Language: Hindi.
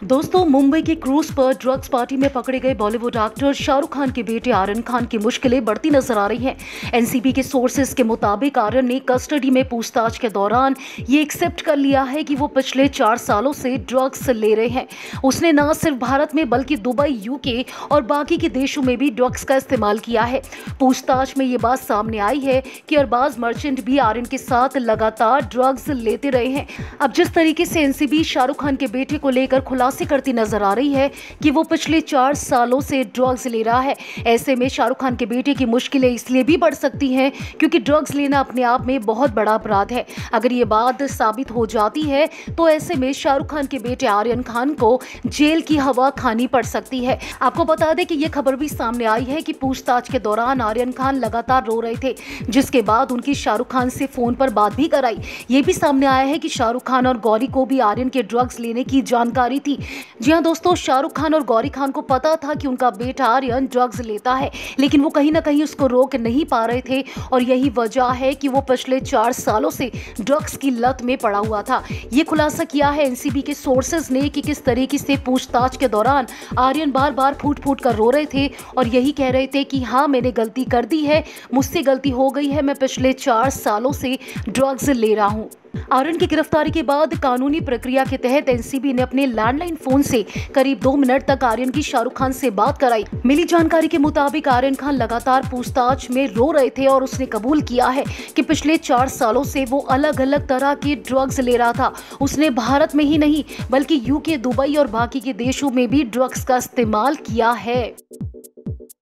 दोस्तों, मुंबई के क्रूज पर ड्रग्स पार्टी में पकड़े गए बॉलीवुड एक्टर शाहरुख खान के बेटे आर्यन खान की मुश्किलें बढ़ती नजर आ रही हैं। एनसीबी के सोर्सेज के मुताबिक आर्यन ने कस्टडी में पूछताछ के दौरान ये एक्सेप्ट कर लिया है कि वो पिछले 4 सालों से ड्रग्स ले रहे हैं। उसने न सिर्फ भारत में बल्कि दुबई, यूके और बाकी के देशों में भी ड्रग्स का इस्तेमाल किया है। पूछताछ में ये बात सामने आई है कि अरबाज मर्चेंट भी आर्यन के साथ लगातार ड्रग्स लेते रहे हैं। अब जिस तरीके से एनसीबी शाहरुख खान के बेटे को लेकर खुलासा करती नजर आ रही है कि वो पिछले 4 सालों से ड्रग्स ले रहा है, ऐसे में शाहरुख खान के बेटे की मुश्किलें इसलिए भी बढ़ सकती हैं क्योंकि ड्रग्स लेना अपने आप में बहुत बड़ा अपराध है। अगर ये बात साबित हो जाती है तो ऐसे में शाहरुख खान के बेटे आर्यन खान को जेल की हवा खानी पड़ सकती है। आपको बता दें कि ये खबर भी सामने आई है कि पूछताछ के दौरान आर्यन खान लगातार रो रहे थे, जिसके बाद उनकी शाहरुख खान से फोन पर बात भी कराई। ये भी सामने आया है कि शाहरुख खान और गौरी को भी आर्यन के ड्रग्स लेने की जानकारी थी। जी हां दोस्तों, शाहरुख खान और गौरी खान को पता था कि उनका बेटा आर्यन ड्रग्स लेता है, लेकिन वो कहीं ना कहीं उसको रोक नहीं पा रहे थे और यही वजह है कि वो पिछले 4 सालों से ड्रग्स की लत में पड़ा हुआ था। ये खुलासा किया है एनसीबी के सोर्सेज ने कि किस तरीके से पूछताछ के दौरान आर्यन बार बार फूट फूट कर रो रहे थे और यही कह रहे थे कि हाँ, मैंने गलती कर दी है, मुझसे गलती हो गई है, मैं पिछले 4 सालों से ड्रग्स ले रहा हूँ। आर्यन की गिरफ्तारी के बाद कानूनी प्रक्रिया के तहत एनसीबी ने अपने लैंडलाइन फोन से करीब 2 मिनट तक आर्यन की शाहरुख खान से बात कराई। मिली जानकारी के मुताबिक आर्यन खान लगातार पूछताछ में रो रहे थे और उसने कबूल किया है कि पिछले 4 सालों से वो अलग अलग तरह के ड्रग्स ले रहा था। उसने भारत में ही नहीं बल्कि यूके, दुबई और बाकी के देशों में भी ड्रग्स का इस्तेमाल किया है।